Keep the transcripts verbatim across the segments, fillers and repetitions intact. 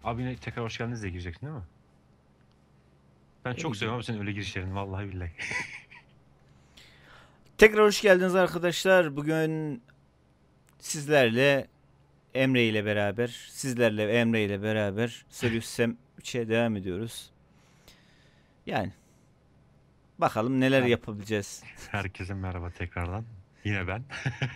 Abi yine tekrar hoş geldiniz diye gireceksin değil mi? Ben çok İyi. seviyorum abi senin öyle girişlerini vallahi billahi. Tekrar hoş geldiniz arkadaşlar. Bugün sizlerle Emre ile beraber, sizlerle Emre ile beraber Serious Sam üçe devam ediyoruz. Yani bakalım neler Her, yapabileceğiz. herkese merhaba tekrardan. Yine ben.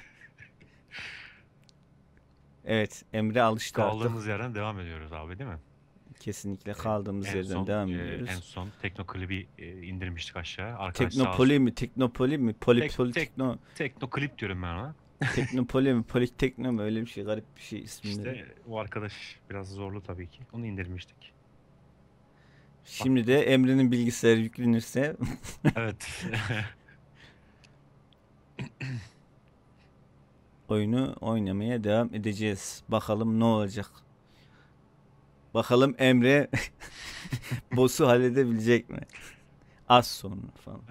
Evet, Emre alıştı artık. Kaldığımız yerden devam ediyoruz abi değil mi? Kesinlikle E, kaldığımız en yerden son devam e, en ediyoruz. son Teknoklibi e, indirmiştik aşağı. Arkadaş sağ Teknopoli olsun. mi, Teknopoli mi, Poli, Tek Poli, tek Tekno, Teknoklip diyorum ben ona. Teknopoli mi, Politekno mu, öyle bir şey, garip bir şey isimleri. İşte o arkadaş biraz zorlu tabii ki. Onu indirmiştik. Bak Şimdi de Emre'nin bilgisayarı yüklenirse evet. oyunu oynamaya devam edeceğiz. Bakalım ne olacak. Bakalım Emre boss'u halledebilecek mi? Az sonra falan.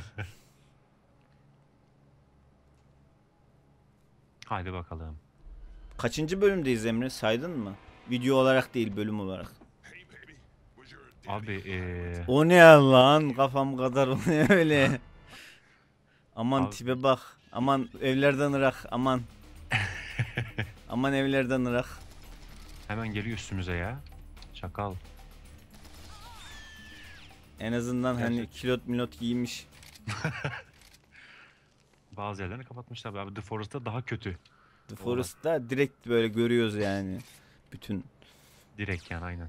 Haydi bakalım. Kaçıncı bölümdeyiz Emre? Saydın mı? Video olarak değil, bölüm olarak. Abi e, O ne lan? Kafam kadar o ne öyle? Aman abi tipe bak. Aman evlerden ırak. Aman. Aman evlerden ırak. hemen geliyor üstümüze ya. Çakal. En azından hani Gerçek. kilot milot giymiş. Bazı yerlerini kapatmışlar abi. The Forest'ta daha kötü. The O olay. Forest'ta direkt böyle görüyoruz yani. Bütün. Direkt yani aynen.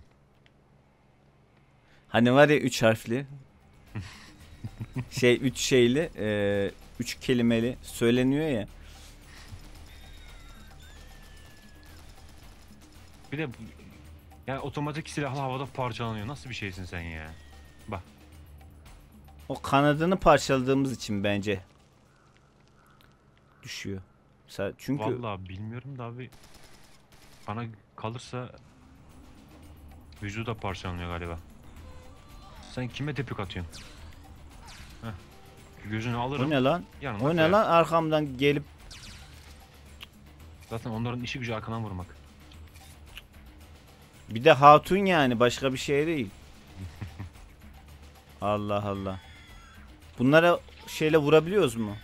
Hani var ya üç harfli. Şey üç şeyli. E, üç kelimeli söyleniyor ya. Bir de bu- yani otomatik silahla havada parçalanıyor. Nasıl bir şeysin sen ya? Bak. O kanadını parçaladığımız için bence düşüyor. Sa- Çünkü Vallahi bilmiyorum da abi. Bana kalırsa vücudu da parçalanıyor galiba. Sen kime tepik atıyorsun? Heh. Gözünü o alırım. ne lan? Yanına O ne koyarım. lan arkamdan gelip Zaten onların işi gücü arkadan vurmak. bir de hatun yani başka bir şey değil. Allah Allah. Bunlara şeyle vurabiliyoruz mu?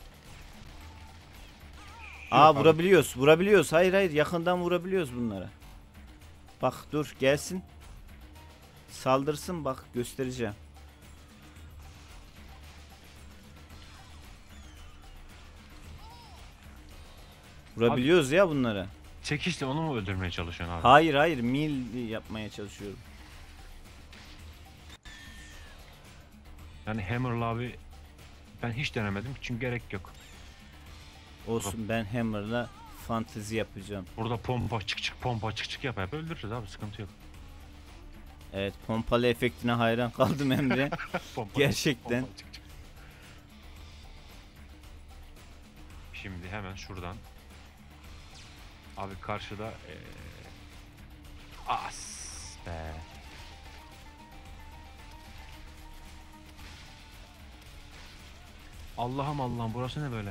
Aa Yok abi. vurabiliyoruz. Vurabiliyoruz. Hayır hayır yakından vurabiliyoruz bunlara. Bak dur gelsin. Saldırsın bak göstereceğim. Vurabiliyoruz ya bunlara. Çekişle onu mu öldürmeye çalışıyorsun abi? Hayır hayır mil yapmaya çalışıyorum. Yani Hammer'la abi ben hiç denemedim çünkü gerek yok. Olsun ben Hammer'la fantezi yapacağım. Burada pompa çık çık pompa çık çık yap yap öldürürüz abi, sıkıntı yok. Evet pompalı efektine hayran kaldım Emre. Pompa, Gerçekten. pompa çık çık. Şimdi hemen şuradan. Abi karşıda ee... as be. Allah'ım Allah'ım, burası ne böyle?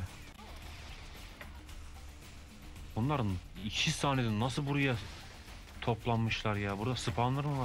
Bunların iki saniyede nasıl buraya toplanmışlar ya? Burada spawner mı var?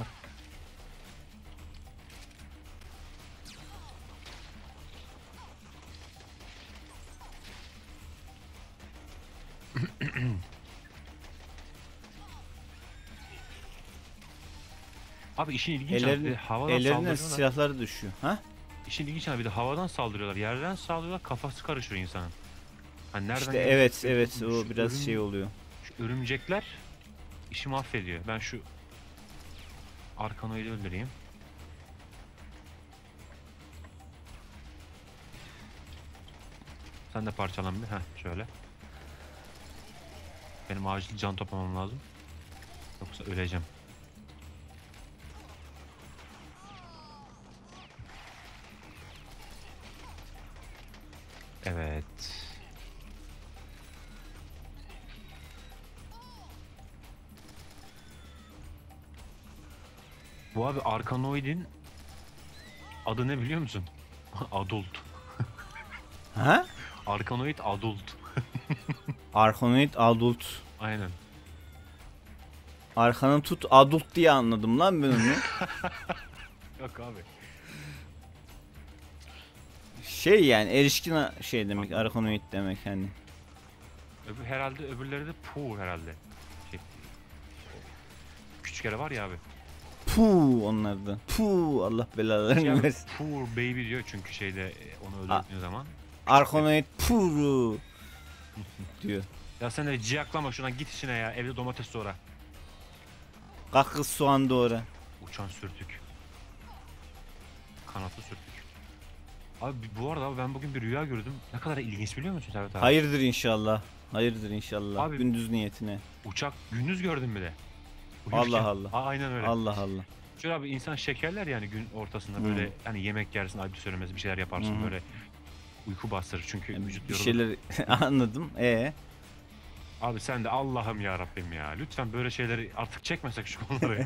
Abi işin ilginç abi, bir de Ellerin, havadan ellerine saldırıyorlar. silahları düşüyor. Ha? İşin ilginç abi, bir de havadan saldırıyorlar. Yerden saldırıyorlar, kafası karışıyor insanın. Hani nereden İşte gelecek evet belli evet olmuyor. o Şu biraz şey örüm, oluyor. şu örümcekler işi mahvediyor. Ben şu Arkanoid'i öldüreyim. Sen de parçalan bir. Heh şöyle. Benim acil can toplamam lazım. Yoksa öleceğim. Evet. Bu abi Arkanoid'in adı ne biliyor musun? Adult. Ha? Arkanoid Adult. Arkanoid Adult. Aynen. Arkanı tut adult diye anladım lan ben onu. Yok abi. Şey yani erişkin a- şey demek, arkanoid demek hani. Öbür, herhalde öbürleri de poor herhalde. Şey, küçük kere var ya abi. Puh onlardan. Puh Allah Şey belalarını abi, versin. poor baby diyor çünkü şeyde e, onu öldürdüğün zaman. Arkanoid puru diyor. Ya sen de ciyaklama şuradan git işine ya. Evde domates doğra. Kalk kız soğan doğra. Uçan sürtük. Kanatlı sürtük. Abi bu arada abi ben bugün bir rüya gördüm. Ne kadar ilginç biliyor musun Servet abi? Hayırdır inşallah. Hayırdır inşallah. Abi- Gündüz niyetine. Uçak gündüz gördüm bir de. Uyurken. Allah Allah. Aa, aynen öyle. Allah Allah. Şöyle abi insan şekerler yani gün ortasında böyle Hı. hani yemek yersin ayıp söylemez bir şeyler yaparsın Hı. böyle uyku bastırır çünkü Yani vücut bir yorulur. şeyler anladım. E Abi sen de Allah'ım ya Rabbim ya lütfen böyle şeyleri artık çekmesek şu konuları.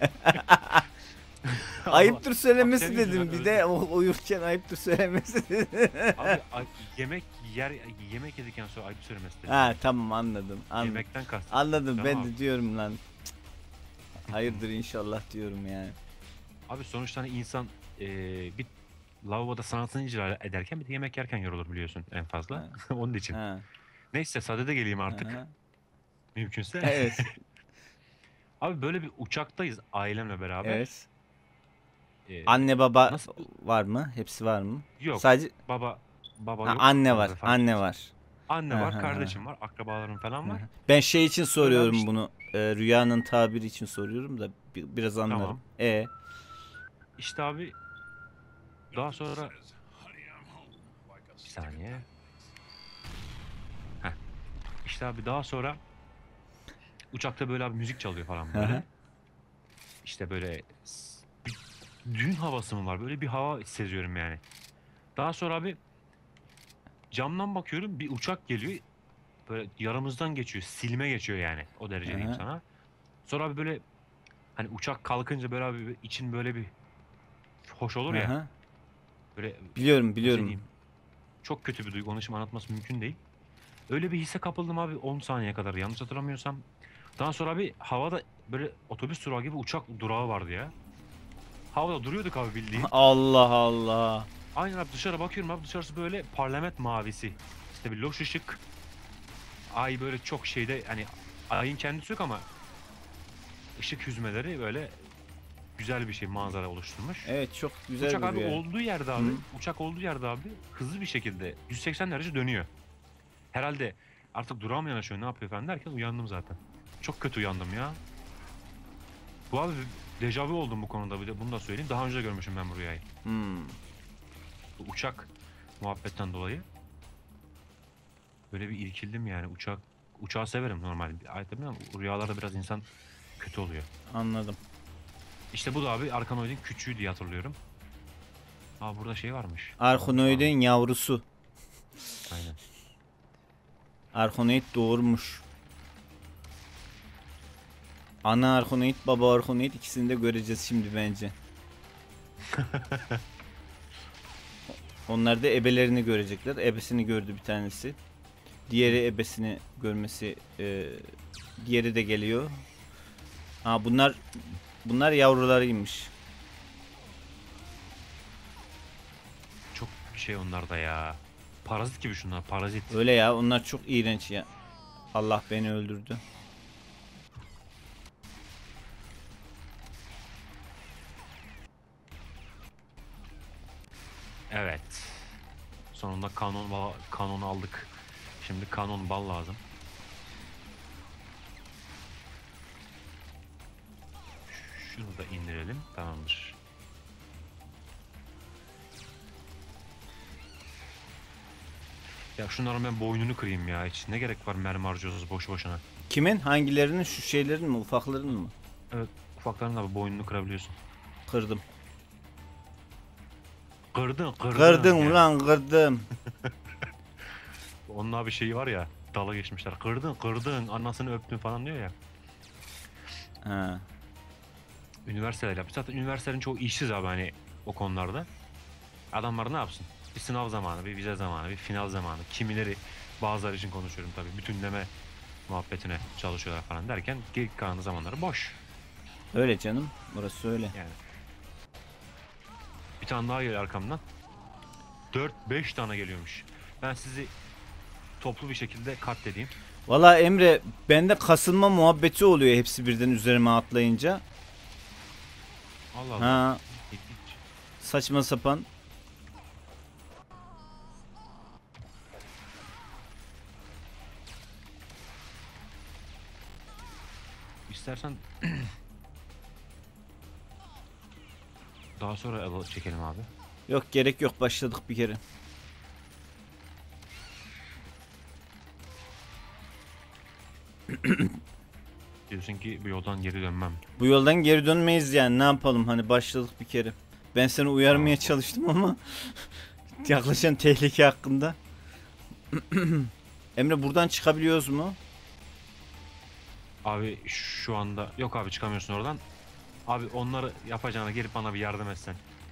ayıptır Bak söylemesi senin dedim. yüzünden Bir de o uyurken ayıptır söylemesi dedim. Abi ay- yemek yer yemek yedikten sonra ayıp söylemesi dedim. Ha tamam anladım. Anladım. Yemekten kastım. Anladım ben Tamam. de diyorum lan. Hayırdır inşallah diyorum yani. Abi sonuçta hani insan eee, bir lavaboda sanatını icra ederken bir de yemek yerken yorulur biliyorsun en fazla. Onun için. Ha. Neyse sadede geleyim artık Aha. mümkünse. Evet. Abi böyle bir uçaktayız ailemle beraber. Evet. Eee, Anne baba Nasıl- var mı? Hepsi var mı? Yok. Sadece Baba baba ha, yok. anne Baba var. vefat Anne etmiş. var. Anne Hı var, hı hı. kardeşim var, akrabalarım falan var. Ben şey için soruyorum işte. bunu. e, rüyanın tabiri için soruyorum da bi- biraz anlarım. Tamam. E İşte abi daha sonra bir saniye. Heh. İşte abi daha sonra uçakta böyle abi müzik çalıyor falan Hı böyle. hı. İşte böyle s- bir düğün havası mı var? Böyle bir hava seziyorum yani. Daha sonra abi camdan bakıyorum bir uçak geliyor. Böyle yanımızdan geçiyor. Silme geçiyor yani. O derece diyeyim Aha. sana. Sonra abi böyle hani uçak kalkınca böyle abi için böyle bir hoş olur ya. Aha. Böyle Biliyorum nasıl biliyorum. diyeyim, çok kötü bir duygu. Onu şimdi anlatması mümkün değil. Öyle bir hisse kapıldım abi on saniye kadar yanlış hatırlamıyorsam. Daha sonra abi havada böyle otobüs durağı gibi uçak durağı vardı ya. Havada duruyorduk abi bildiğin. Allah Allah. Aynen abi dışarı bakıyorum abi dışarısı böyle parlament mavisi. İşte bir loş ışık. Ay böyle çok şeyde hani ayın kendisi yok ama ışık hüzmeleri böyle güzel bir şey manzara oluşturmuş. Evet çok güzel Uçak bir abi rüya. olduğu yerde abi, Hı. uçak olduğu yerde abi hızlı bir şekilde yüz seksen derece dönüyor. Herhalde artık durağa mı yanaşıyor ne yapıyor falan derken uyandım zaten. Çok kötü uyandım ya. Bu abi dejavu oldum bu konuda bir de bunu da söyleyeyim. Daha önce görmüşüm ben bu rüyayı. Hmm. Bu uçak muhabbetten dolayı. Böyle bir irkildim yani uçak. Uçağı severim normalde. Ayetlerim ama rüyalarda biraz insan kötü oluyor. Anladım. İşte bu da abi Arkanoid'in küçüğü diye hatırlıyorum. Aa burada şey varmış. Arkanoid'in yavrusu. Aynen. Arkanoid doğurmuş. Ana Arkanoid, baba Arkanoid ikisini de göreceğiz şimdi bence. Onlar da ebelerini görecekler. Ebesini gördü bir tanesi. Diğeri ebesini görmesi, e, diğeri de geliyor. Ha bunlar bunlar yavrularıymış. Çok şey onlar da ya. Parazit gibi şunlar parazit. Öyle ya, onlar çok iğrenç ya. Allah beni öldürdü. Evet. Sonunda kanon bal- kanon aldık. Şimdi kanon bal lazım. Şunu da indirelim. Tamamdır. Ya şunların ben boynunu kırayım ya. Hiç ne gerek var mermi harcıyoruz boş boşuna. Kimin? Hangilerinin? Şu şeylerin mi? Ufakların mı? Evet. Ufakların da boynunu kırabiliyorsun. Kırdım. Kırdın kırdın. Kırdım yani. ulan kırdım. Onun abi şeyi var ya. Dala geçmişler. Kırdın kırdın. Anasını öptün falan diyor ya. Ha. Üniversiteler yapmış. Zaten üniversitelerin çoğu işsiz abi hani o konularda. Adamlar ne yapsın? Bir sınav zamanı, bir vize zamanı, bir final zamanı. Kimileri bazıları için konuşuyorum tabii. Bütünleme muhabbetine çalışıyorlar falan derken geri kalan zamanları boş. Öyle canım. Burası öyle. Yani. Bir tane daha geliyor arkamdan. dört beş tane geliyormuş. Ben sizi toplu bir şekilde katledeyim. Valla Emre, bende kasılma muhabbeti oluyor hepsi birden üzerime atlayınca. Allah Allah. Ha, İlginç. saçma sapan. İstersen daha sonra el çekelim abi. Yok, gerek yok, başladık bir kere. Diyorsun ki bu yoldan geri dönmem. Bu yoldan geri dönmeyiz yani, ne yapalım, hani başladık bir kere. Ben seni uyarmaya Tamam. çalıştım ama yaklaşan tehlike hakkında. Emre, buradan çıkabiliyoruz mu? Abi şu anda yok abi, çıkamıyorsun oradan. Abi onları yapacağına gelip bana bir yardım etsen.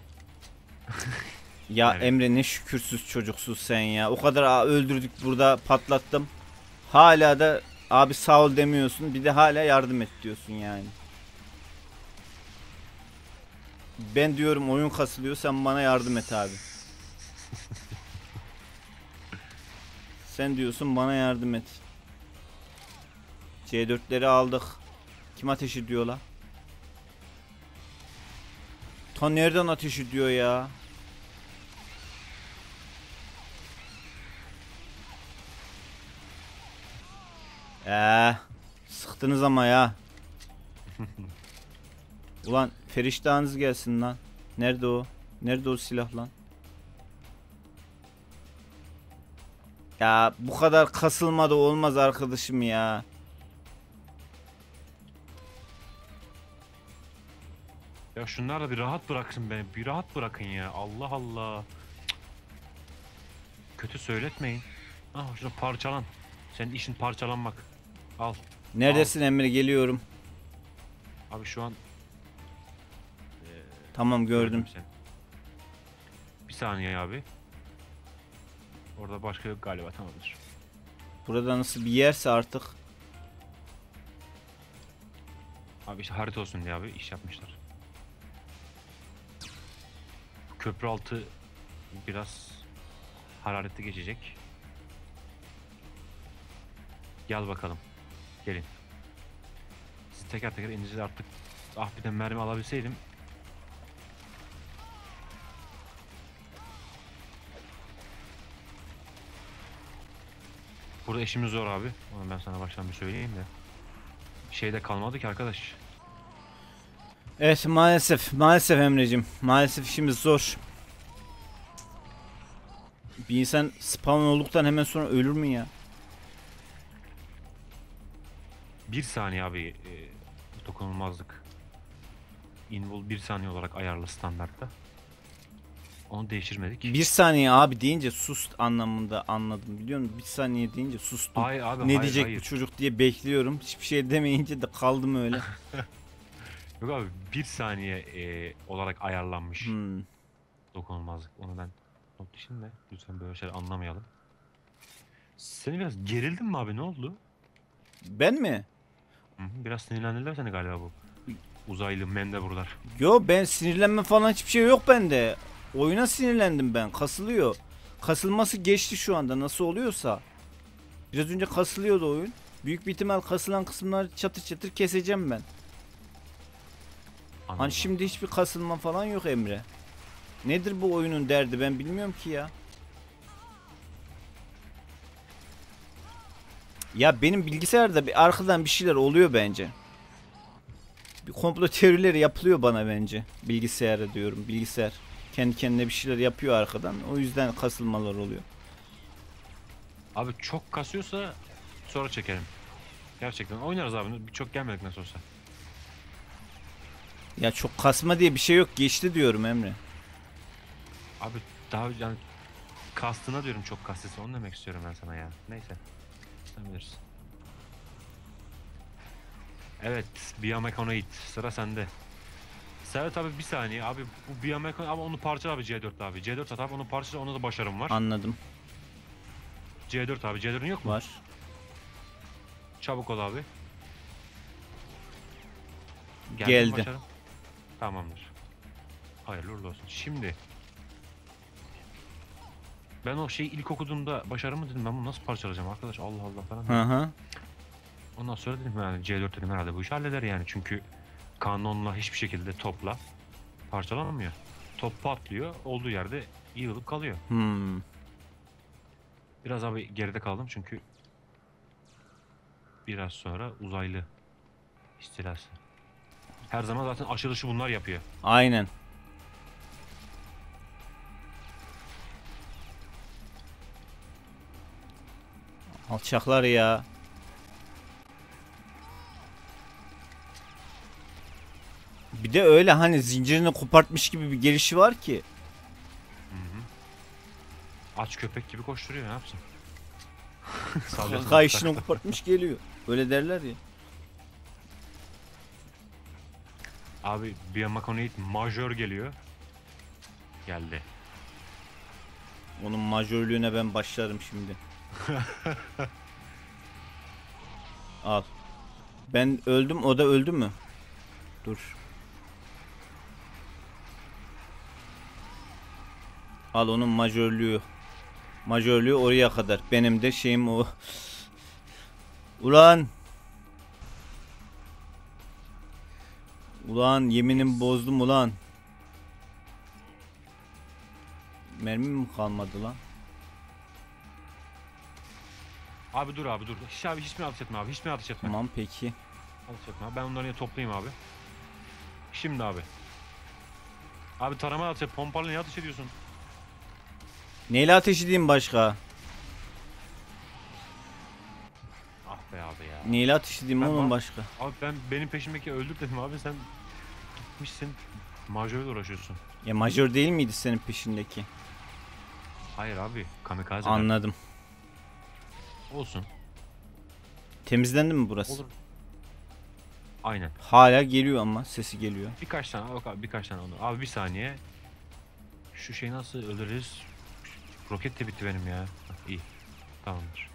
Ya Evet. Emre, ne şükürsüz çocuksuz sen ya. O kadar a- öldürdük burada, patlattım. Hala da abi sağ ol demiyorsun. Bir de hala yardım et diyorsun yani. Ben diyorum oyun kasılıyor, sen bana yardım et abi. Sen diyorsun bana yardım et. C dörtleri aldık. Kim ateş ediyor la? Ta nereden ateş ediyor ya? Eee, sıktınız ama ya. Ulan feriştahınız gelsin lan. Nerede o? Nerede o silah lan? Ya bu kadar kasılma da olmaz arkadaşım ya. Ya şunlar da bir rahat bıraksın beni. Bir rahat bırakın ya. Allah Allah. Cık. Kötü söyletmeyin. Ah şunu parçalan. Senin işin parçalanmak. Al. Neredesin Emre, geliyorum. Abi şu an Tamam, gördüm. seni. Bir saniye abi. Orada başka yok galiba, tamamdır. Burada nasıl bir yerse artık. Abi işte harita olsun diye abi iş yapmışlar. Köprü altı biraz hararetli geçecek. Gel bakalım. Gelin. Siz teker teker ineceğiz artık. Ah bir de mermi alabilseydim. Burada işimiz zor abi. Onu ben sana baştan bir söyleyeyim de. Şeyde kalmadı ki arkadaş. Evet, maalesef maalesef Emre'cim, maalesef işimiz zor. Bir insan spawn olduktan hemen sonra ölür mü ya? Bir saniye abi e, dokunulmazlık. Invul bir saniye olarak ayarlı standartta. Onu değiştirmedik. Bir saniye abi deyince sus anlamında anladım, biliyor musun? Bir saniye deyince sustum. Hayır abi, Ne hayır, diyecek hayır. bu çocuk diye bekliyorum. Hiçbir şey demeyince de kaldım öyle. Yok abi, bir saniye e, olarak ayarlanmış Hmm. dokunulmazlık. Onu ben not düşeyim de lütfen böyle şeyler anlamayalım. Seni biraz gerildin mi abi, ne oldu? Ben mi? Hı hı, biraz sinirlendiler seni galiba bu. Uzaylı mendeburlar. Yo, ben sinirlenme falan hiçbir şey yok bende. Oyuna sinirlendim ben. Kasılıyor. Kasılması geçti şu anda, nasıl oluyorsa. Biraz önce kasılıyordu oyun. Büyük bir ihtimal kasılan kısımları çatır çatır keseceğim ben. Anladım. Hani şimdi hiçbir kasılma falan yok Emre. Nedir bu oyunun derdi, ben bilmiyorum ki ya. Ya benim bilgisayarda bir arkadan bir şeyler oluyor bence. Bir komplo teorileri yapılıyor bana bence. Bilgisayara diyorum, bilgisayar. Kendi kendine bir şeyler yapıyor arkadan. O yüzden kasılmalar oluyor. Abi çok kasıyorsa sonra çekelim. Gerçekten oynarız abi. Çok gelmedik nasıl olsa. Ya çok kasma diye bir şey yok. Geçti diyorum Emre. Abi daha yani kastına diyorum, çok kastıysa onu demek istiyorum ben sana ya. Neyse. Sen bilirsin. Evet, Biomechanoid sıra sende. Servet abi bir saniye abi, bu Biomechanoid ama onu parçala abi, C dört abi. C dört at abi, onu parçala, onda da başarım var. Anladım. C dört abi, C dört'ün yok mu? Var. Çabuk ol abi. Geldin Geldi. başarım. Tamamdır. Hayırlı uğurlu olsun. Şimdi ben o şeyi ilk okuduğumda başarımı dedim, ben bunu nasıl parçalayacağım arkadaş, Allah Allah falan. Hı hı. Ondan sonra dedim yani C dört dedim herhalde bu işi halleder yani, çünkü kanonla hiçbir şekilde topla parçalanamıyor. Top patlıyor, olduğu yerde yığılıp kalıyor. Hmm. Biraz abi geride kaldım çünkü biraz sonra uzaylı istilası. Her zaman zaten açılışı bunlar yapıyor. Aynen. Alçaklar ya. Bir de öyle hani zincirini kopartmış gibi bir gelişi var ki. Hı hı. Aç köpek gibi koşturuyor, ne yapsın? Sallasın Kayışını uzakta. kopartmış geliyor. Öyle derler ya. Abi Biomaconate majör geliyor. Geldi. Onun majörlüğüne ben başlarım şimdi. Al. Ben öldüm, o da öldü mü? Dur. Al onun majörlüğü. Majörlüğü oraya kadar. Benim de şeyim o. Ulan. Ulan yeminimi bozdum ulan. Mermi mi kalmadı lan? Abi dur abi dur. Hiç abi hiçbirine ateş etme abi. Hiçbirine ateş etme. Tamam peki. Ateş etme abi. Ben onları yine toplayayım abi. Şimdi abi. Abi tarama ateş et. Pompalı niye ateş ediyorsun? Neyle ateş edeyim başka? Ah be abi ya. Neyle ateş edeyim Ben oğlum bak- başka? Abi ben benim peşimdeki öldür dedim abi, sen gitmişsin majörle uğraşıyorsun. Ya majör değil miydi senin peşindeki? Hayır abi, kamikaze. Anladım. Olsun. Temizlendi mi burası? Olur. Aynen. Hala geliyor ama sesi geliyor. Birkaç tane bak abi, birkaç tane onu. Abi bir saniye. Şu şeyi nasıl öldürürüz? Roket de bitti benim ya. Hah, İyi. Tamamdır.